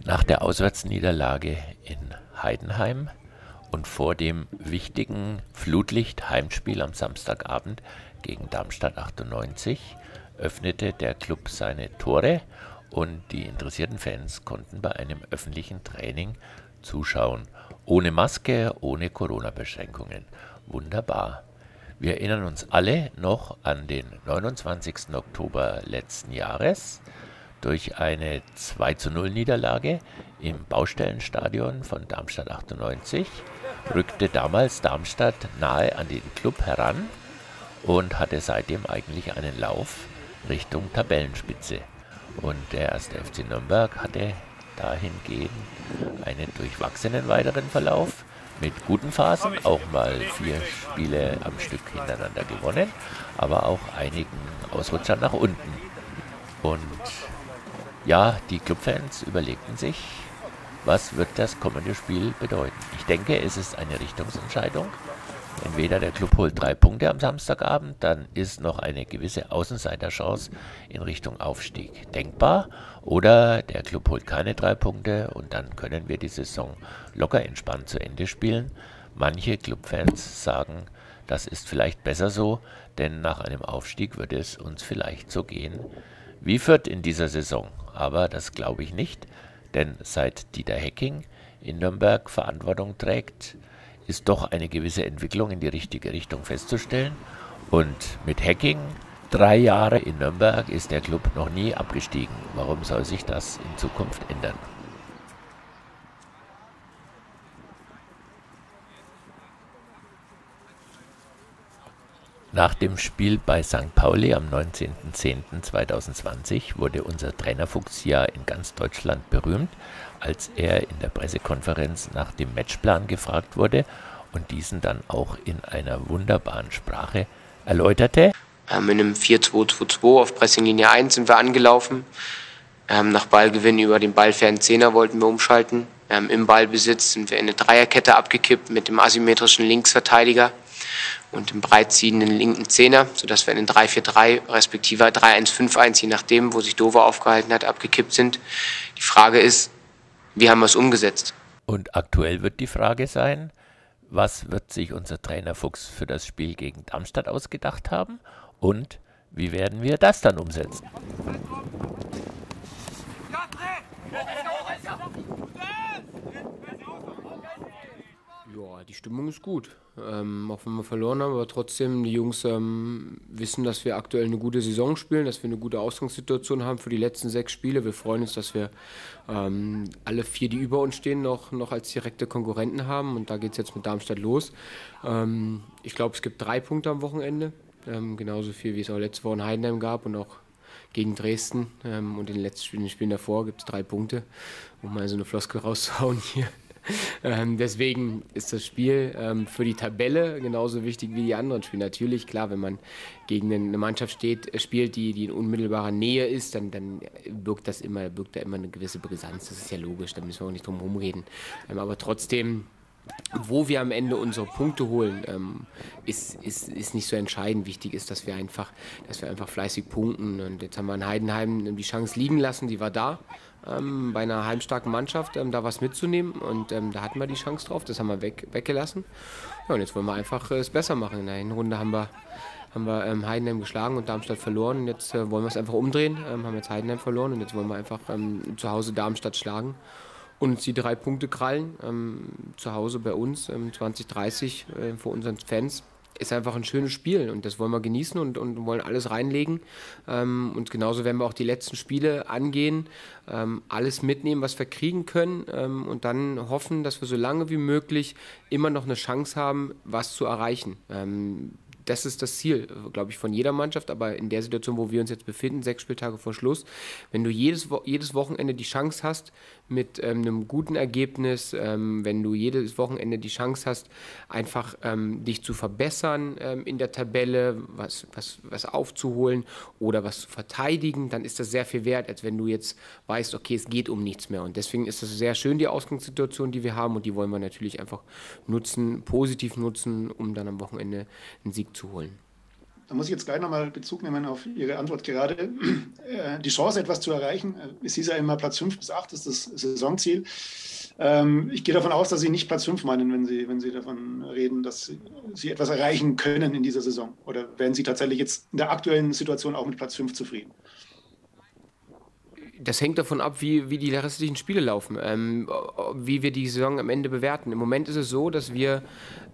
Nach der Auswärtsniederlage in Heidenheim und vor dem wichtigen Flutlicht-Heimspiel am Samstagabend gegen Darmstadt 98 öffnete der Klub seine Tore und die interessierten Fans konnten bei einem öffentlichen Training zuschauen. Ohne Maske, ohne Corona-Beschränkungen. Wunderbar. Wir erinnern uns alle noch an den 29. Oktober letzten Jahres. Durch eine 2:0 Niederlage im Baustellenstadion von Darmstadt 98 rückte damals Darmstadt nahe an den Klub heran und hatte seitdem eigentlich einen Lauf Richtung Tabellenspitze. Und der 1. FC Nürnberg hatte dahingehend einen durchwachsenen weiteren Verlauf mit guten Phasen, auch mal 4 Spiele am Stück hintereinander gewonnen, aber auch einigen Ausrutschern nach unten. Und ja, die Clubfans überlegten sich, was wird das kommende Spiel bedeuten. Ich denke, es ist eine Richtungsentscheidung. Entweder der Club holt 3 Punkte am Samstagabend, dann ist noch eine gewisse Außenseiterchance in Richtung Aufstieg denkbar. Oder der Club holt keine 3 Punkte und dann können wir die Saison locker entspannt zu Ende spielen. Manche Clubfans sagen, das ist vielleicht besser so, denn nach einem Aufstieg würde es uns vielleicht so gehen wie Fürth in dieser Saison. Aber das glaube ich nicht, denn seit Dieter Hecking in Nürnberg Verantwortung trägt, ist doch eine gewisse Entwicklung in die richtige Richtung festzustellen. Und mit Hecking 3 Jahre in Nürnberg ist der Club noch nie abgestiegen. Warum soll sich das in Zukunft ändern? Nach dem Spiel bei St. Pauli am 19.10.2020 wurde unser Trainerfuchs ja in ganz Deutschland berühmt, als er in der Pressekonferenz nach dem Matchplan gefragt wurde und diesen dann auch in einer wunderbaren Sprache erläuterte. In einem 4-2-2-2 auf Pressinglinie 1 sind wir angelaufen. Nach Ballgewinn über den ballfernen Zehner wollten wir umschalten. Im Ballbesitz sind wir in eine Dreierkette abgekippt mit dem asymmetrischen Linksverteidiger und dem breitziehenden linken Zehner, sodass wir in den 3-4-3 respektive 3-1-5-1, je nachdem, wo sich Dover aufgehalten hat, abgekippt sind. Die Frage ist, wie haben wir es umgesetzt? Und aktuell wird die Frage sein, was wird sich unser Trainer Fuchs für das Spiel gegen Darmstadt ausgedacht haben und wie werden wir das dann umsetzen? Ja, die Stimmung ist gut. Auch wenn wir verloren haben, aber trotzdem, die Jungs wissen, dass wir aktuell eine gute Saison spielen, dass wir eine gute Ausgangssituation haben für die letzten 6 Spiele. Wir freuen uns, dass wir alle 4, die über uns stehen, noch als direkte Konkurrenten haben. Und da geht es jetzt mit Darmstadt los. Ich glaube, es gibt 3 Punkte am Wochenende. Genauso viel, wie es auch letzte Woche in Heidenheim gab und auch gegen Dresden. Und in den letzten Spielen davor gibt es 3 Punkte, um mal so eine Floskel rauszuhauen hier. Deswegen ist das Spiel für die Tabelle genauso wichtig wie die anderen Spiele. Natürlich, klar, wenn man gegen eine Mannschaft spielt, die in unmittelbarer Nähe ist, dann birgt da immer eine gewisse Brisanz. Das ist ja logisch, da müssen wir auch nicht drum herum reden. Aber trotzdem, wo wir am Ende unsere Punkte holen, ist nicht so entscheidend. Wichtig ist, dass wir einfach fleißig punkten. Und jetzt haben wir in Heidenheim die Chance liegen lassen, die war da. Bei einer heimstarken Mannschaft da was mitzunehmen und da hatten wir die Chance drauf, das haben wir weggelassen. Ja, und jetzt wollen wir einfach es besser machen. In der Hinrunde haben wir Heidenheim geschlagen und Darmstadt verloren und jetzt wollen wir es einfach umdrehen, haben jetzt Heidenheim verloren und jetzt wollen wir einfach zu Hause Darmstadt schlagen und uns die 3 Punkte krallen, zu Hause bei uns 2030 vor unseren Fans. Ist einfach ein schönes Spiel und das wollen wir genießen und wollen alles reinlegen. Und genauso werden wir auch die letzten Spiele angehen, alles mitnehmen, was wir kriegen können und dann hoffen, dass wir so lange wie möglich immer noch eine Chance haben, was zu erreichen. Das ist das Ziel, glaube ich, von jeder Mannschaft, aber in der Situation, wo wir uns jetzt befinden, 6 Spieltage vor Schluss, wenn du jedes Wochenende die Chance hast, mit einem guten Ergebnis, wenn du jedes Wochenende die Chance hast, einfach dich zu verbessern in der Tabelle, was aufzuholen oder was zu verteidigen, dann ist das sehr viel wert, als wenn du jetzt weißt, okay, es geht um nichts mehr. Und deswegen ist das sehr schön, die Ausgangssituation, die wir haben und die wollen wir natürlich einfach nutzen, positiv nutzen, um dann am Wochenende einen Sieg zu holen. Da muss ich jetzt gleich nochmal Bezug nehmen auf Ihre Antwort gerade. Die Chance, etwas zu erreichen, es hieß ja immer Platz 5 bis 8 ist das Saisonziel. Ich gehe davon aus, dass Sie nicht Platz 5 meinen, wenn Sie davon reden, dass Sie etwas erreichen können in dieser Saison. Oder wären Sie tatsächlich jetzt in der aktuellen Situation auch mit Platz 5 zufrieden? Das hängt davon ab, wie die restlichen Spiele laufen, wie wir die Saison am Ende bewerten. Im Moment ist es so, dass wir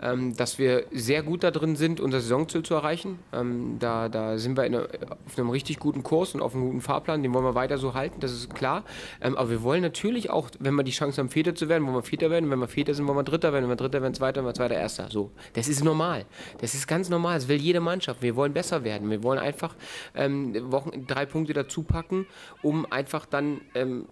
sehr gut da drin sind, unser Saisonziel zu erreichen. Da sind wir auf einem richtig guten Kurs und auf einem guten Fahrplan, den wollen wir weiter so halten, das ist klar. Aber wir wollen natürlich auch, wenn wir die Chance haben, Vierter zu werden, wollen wir Vierter werden. Und wenn wir Vierter sind, wollen wir Dritter werden. Wenn wir Dritter werden, Zweiter, wenn wir Zweiter, Erster. So, das ist normal. Das ist ganz normal. Das will jede Mannschaft. Wir wollen besser werden. Wir wollen einfach 3 Punkte dazu packen, um einfach dann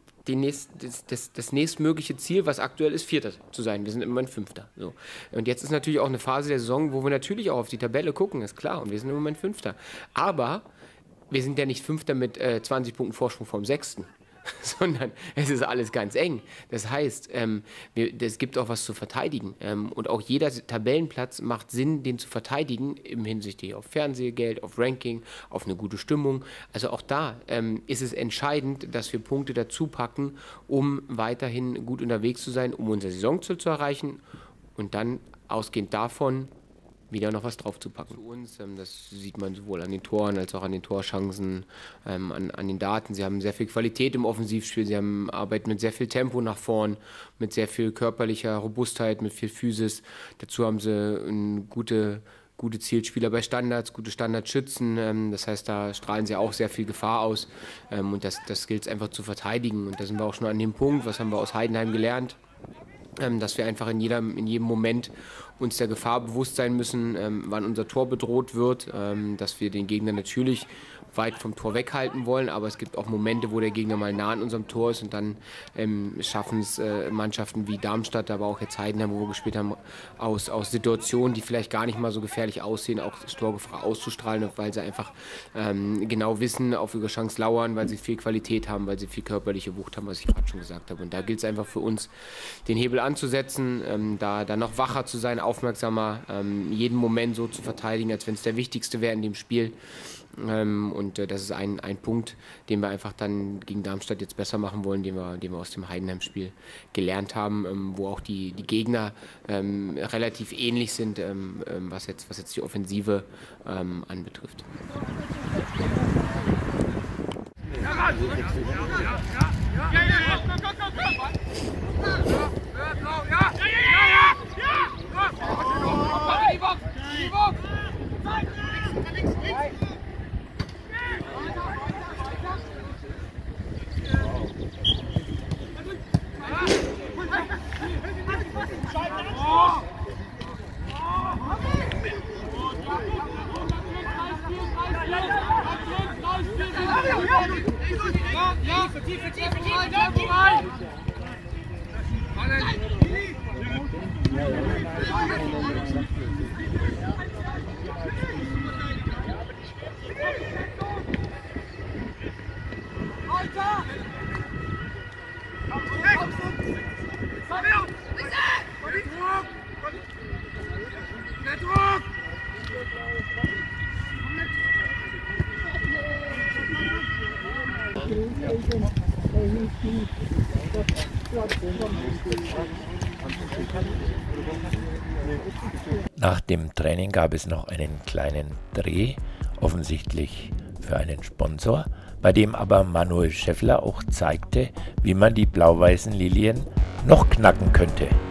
das nächstmögliche Ziel, was aktuell ist, Vierter zu sein. Wir sind im Moment Fünfter. So. Und jetzt ist natürlich auch eine Phase der Saison, wo wir natürlich auch auf die Tabelle gucken, ist klar. Und wir sind im Moment Fünfter. Aber wir sind ja nicht Fünfter mit 20 Punkten Vorsprung vom Sechsten. Sondern es ist alles ganz eng. Das heißt, es gibt auch was zu verteidigen. Und auch jeder Tabellenplatz macht Sinn, den zu verteidigen, im Hinsicht auf Fernsehgeld, auf Ranking, auf eine gute Stimmung. Also auch da ist es entscheidend, dass wir Punkte dazu packen, um weiterhin gut unterwegs zu sein, um unser Saisonziel zu erreichen und dann ausgehend davon wieder noch was drauf zu packen. Für uns, das sieht man sowohl an den Toren als auch an den Torchancen, an den Daten. Sie haben sehr viel Qualität im Offensivspiel, sie arbeiten mit sehr viel Tempo nach vorn, mit sehr viel körperlicher Robustheit, mit viel Physis. Dazu haben sie gute Zielspieler bei Standards, gute Standardschützen. Das heißt, da strahlen sie auch sehr viel Gefahr aus. Und das gilt es einfach zu verteidigen. Und da sind wir auch schon an dem Punkt, was haben wir aus Heidenheim gelernt, dass wir einfach in jedem Moment uns der Gefahr bewusst sein müssen, wann unser Tor bedroht wird, dass wir den Gegner natürlich weit vom Tor weghalten wollen, aber es gibt auch Momente, wo der Gegner mal nah an unserem Tor ist und dann schaffen es Mannschaften wie Darmstadt, aber auch jetzt Heidenheim, wo wir gespielt haben, aus Situationen, die vielleicht gar nicht mal so gefährlich aussehen, auch das Torgefahr auszustrahlen, weil sie einfach genau wissen, auf ihre Chance lauern, weil sie viel Qualität haben, weil sie viel körperliche Wucht haben, was ich gerade schon gesagt habe. Und da gilt es einfach für uns, den Hebel anzusetzen, da noch wacher zu sein, aufmerksamer, jeden Moment so zu verteidigen, als wenn es der wichtigste wäre in dem Spiel. Und das ist ein Punkt, den wir einfach dann gegen Darmstadt jetzt besser machen wollen, den wir aus dem Heidenheim-Spiel gelernt haben, wo auch die Gegner relativ ähnlich sind, was jetzt die Offensive anbetrifft. Nach dem Training gab es noch einen kleinen Dreh, offensichtlich für einen Sponsor, bei dem aber Manuel Schäffler auch zeigte, wie man die blau-weißen Lilien noch knacken könnte.